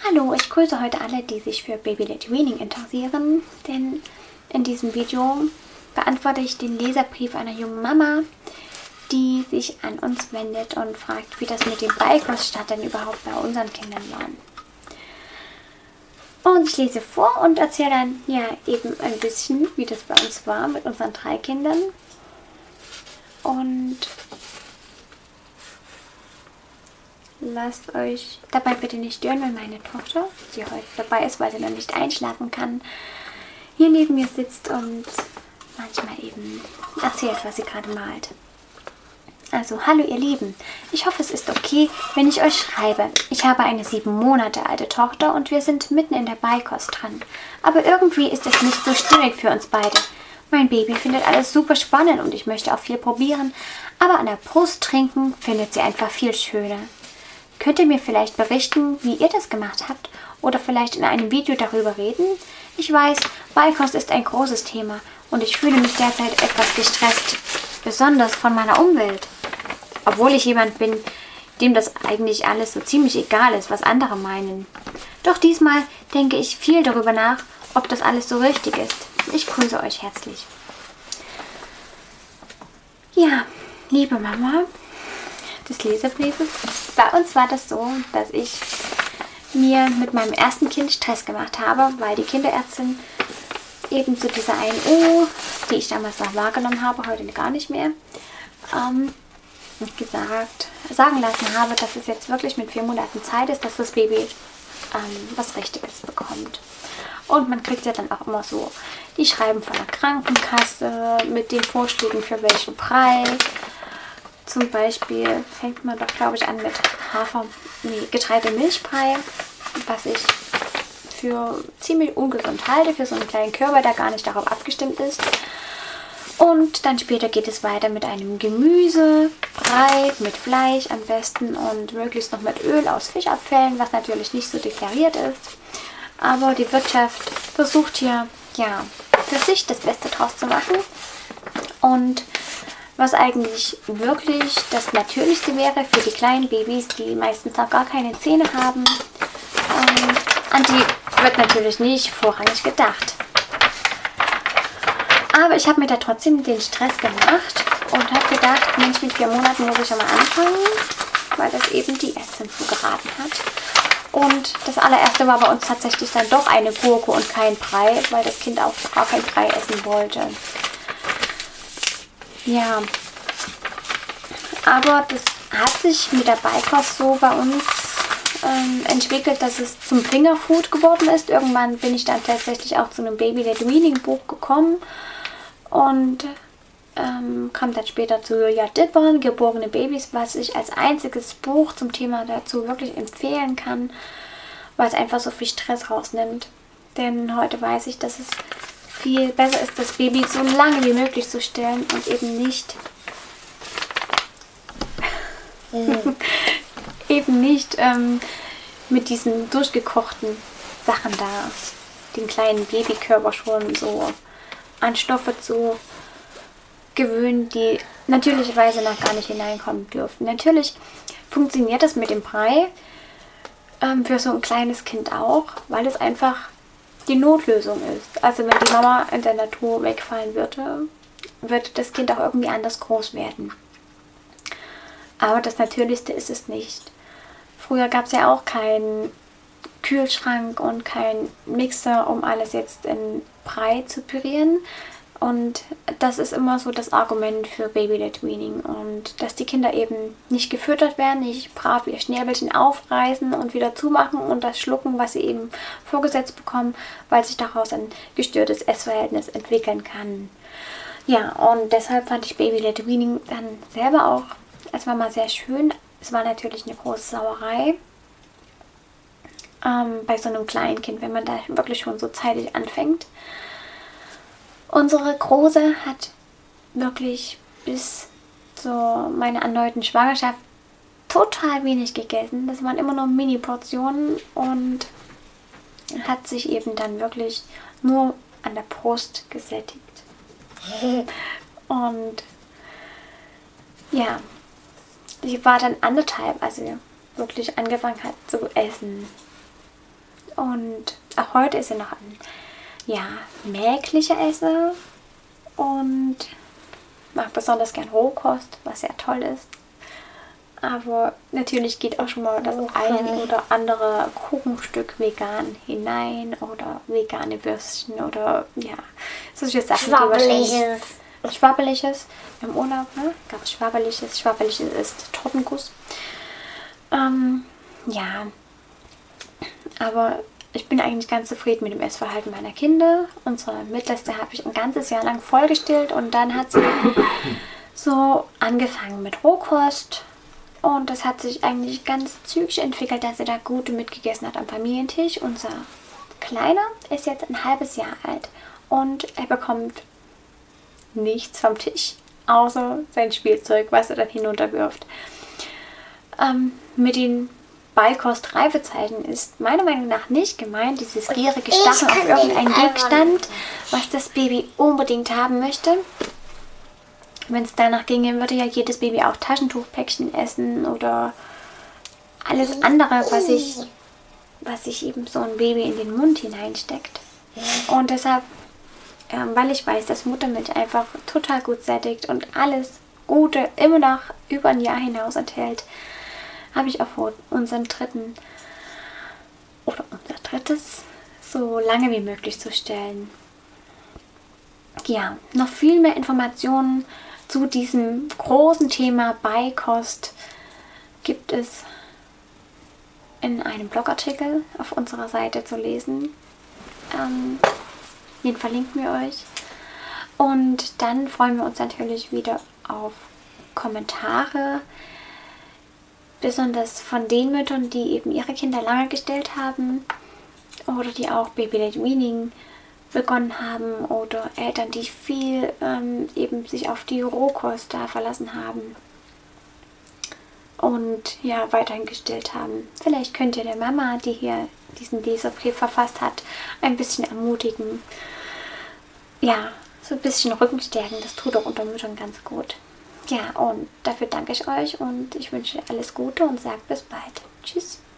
Hallo, ich grüße heute alle, die sich für Baby-led Weaning interessieren, denn in diesem Video beantworte ich den Leserbrief einer jungen Mama, die sich an uns wendet und fragt, wie das mit dem Beikoststart denn überhaupt bei unseren Kindern war. Und ich lese vor und erzähle dann ja eben ein bisschen, wie das bei uns war mit unseren 3 Kindern. Und lasst euch dabei bitte nicht stören, wenn meine Tochter, die heute dabei ist, weil sie noch nicht einschlafen kann, hier neben mir sitzt und manchmal eben erzählt, was sie gerade malt. Also, hallo ihr Lieben, ich hoffe es ist okay, wenn ich euch schreibe. Ich habe eine 7 Monate alte Tochter und wir sind mitten in der Beikost dran. Aber irgendwie ist es nicht so stimmig für uns beide. Mein Baby findet alles super spannend und ich möchte auch viel probieren, aber an der Brust trinken findet sie einfach viel schöner. Könnt ihr mir vielleicht berichten, wie ihr das gemacht habt oder vielleicht in einem Video darüber reden? Ich weiß, Beikost ist ein großes Thema und ich fühle mich derzeit etwas gestresst, besonders von meiner Umwelt. Obwohl ich jemand bin, dem das eigentlich alles so ziemlich egal ist, was andere meinen. Doch diesmal denke ich viel darüber nach, ob das alles so richtig ist. Ich grüße euch herzlich. Ja, liebe Mama des Leserbriefes, bei uns war das so, dass ich mir mit meinem ersten Kind Stress gemacht habe, weil die Kinderärztin eben zu dieser 1 die ich damals noch wahrgenommen habe, heute gar nicht mehr, sagen lassen habe, dass es jetzt wirklich mit 4 Monaten Zeit ist, dass das Baby was Richtiges bekommt. Und man kriegt ja dann auch immer so die Schreiben von der Krankenkasse mit den Vorschlägen für welchen Preis. Zum Beispiel fängt man doch, glaube ich, an mit Getreidemilchbrei, was ich für ziemlich ungesund halte, für so einen kleinen Körper, der gar nicht darauf abgestimmt ist. Und dann später geht es weiter mit einem Gemüsebrei, mit Fleisch am besten und möglichst noch mit Öl aus Fischabfällen, was natürlich nicht so deklariert ist. Aber die Wirtschaft versucht hier, ja, für sich das Beste draus zu machen. Und was eigentlich wirklich das Natürlichste wäre für die kleinen Babys, die meistens noch gar keine Zähne haben, an die wird natürlich nicht vorrangig gedacht. Aber ich habe mir da trotzdem den Stress gemacht und habe gedacht, Mensch, mit 4 Monaten muss ich schon mal anfangen, weil das eben die Ärztin zugeraten hat. Und das allererste war bei uns tatsächlich dann doch eine Gurke und kein Brei, weil das Kind auch gar kein Brei essen wollte. Ja, aber das hat sich mit der Beikost so bei uns entwickelt, dass es zum Fingerfood geworden ist. Irgendwann bin ich dann tatsächlich auch zu einem Baby-led Weaning Buch gekommen und kam dann später zu Julia Dippern, Geborene Babys, was ich als einziges Buch zum Thema dazu wirklich empfehlen kann, weil es einfach so viel Stress rausnimmt. Denn heute weiß ich, dass es viel besser ist, das Baby so lange wie möglich zu stillen und eben nicht mit diesen durchgekochten Sachen da den kleinen Babykörper schon so an Stoffe zu gewöhnen, die natürlicherweise noch gar nicht hineinkommen dürfen. Natürlich funktioniert das mit dem Brei für so ein kleines Kind auch, weil es einfach die Notlösung ist. Also wenn die Mama in der Natur wegfallen würde, wird das Kind auch irgendwie anders groß werden. Aber das Natürlichste ist es nicht. Früher gab es ja auch keinen Kühlschrank und keinen Mixer, um alles jetzt in Brei zu pürieren. Und das ist immer so das Argument für Baby-led Weaning. Und dass die Kinder eben nicht gefüttert werden, nicht brav ihr Schnäbelchen aufreißen und wieder zumachen und das schlucken, was sie eben vorgesetzt bekommen, weil sich daraus ein gestörtes Essverhältnis entwickeln kann. Ja, und deshalb fand ich Baby-led Weaning dann selber auch als Mama sehr schön. Es war natürlich eine große Sauerei bei so einem kleinen Kind, wenn man da wirklich schon so zeitig anfängt. Unsere Große hat wirklich bis zu meiner erneuten Schwangerschaft total wenig gegessen. Das waren immer nur Mini-Portionen und hat sich eben dann wirklich nur an der Brust gesättigt. Und ja, sie war dann 1,5, als sie wirklich angefangen hat zu essen. Und auch heute ist sie noch ein, ja, mäglicher Esser und mag besonders gern Rohkost, was sehr toll ist. Aber natürlich geht auch schon mal das ein oder andere Kuchenstück vegan hinein oder vegane Würstchen oder ja, solche Sachen. Schwabbeliges. Im Urlaub, ne? Gab es Schwabbeliges. Schwabbeliges ist Tortenguss. Ja, aber ich bin eigentlich ganz zufrieden mit dem Essverhalten meiner Kinder. Unsere Mittelste habe ich ein ganzes Jahr lang vollgestillt und dann hat sie so angefangen mit Rohkost. Und das hat sich eigentlich ganz zügig entwickelt, dass sie da gut mitgegessen hat am Familientisch. Unser Kleiner ist jetzt ein halbes Jahr alt und er bekommt nichts vom Tisch, außer sein Spielzeug, was er dann hinunterwirft. Mit den Beikost-Reifezeiten ist meiner Meinung nach nicht gemeint, dieses gierige Starren auf irgendeinen Gegenstand, was das Baby unbedingt haben möchte. Wenn es danach ginge, würde ja jedes Baby auch Taschentuchpäckchen essen oder alles andere, was sich eben so ein Baby in den Mund hineinsteckt. Und deshalb, weil ich weiß, dass Muttermilch einfach total gut sättigt und alles Gute immer noch über ein Jahr hinaus enthält, habe ich auch vor, unseren dritten oder unser drittes so lange wie möglich zu stellen. Ja, noch viel mehr Informationen zu diesem großen Thema Beikost gibt es in einem Blogartikel auf unserer Seite zu lesen. Den verlinken wir euch. Und dann freuen wir uns natürlich wieder auf Kommentare, besonders von den Müttern, die eben ihre Kinder lange gestillt haben oder die auch Baby-led Weaning begonnen haben oder Eltern, die viel eben sich auf die Rohkost da verlassen haben und ja weiterhin gestillt haben. Vielleicht könnt ihr der Mama, die hier diesen Leserbrief verfasst hat, ein bisschen ermutigen. Ja, so ein bisschen Rücken stärken, das tut auch unter Müttern ganz gut. Ja, und dafür danke ich euch und ich wünsche alles Gute und sage bis bald. Tschüss.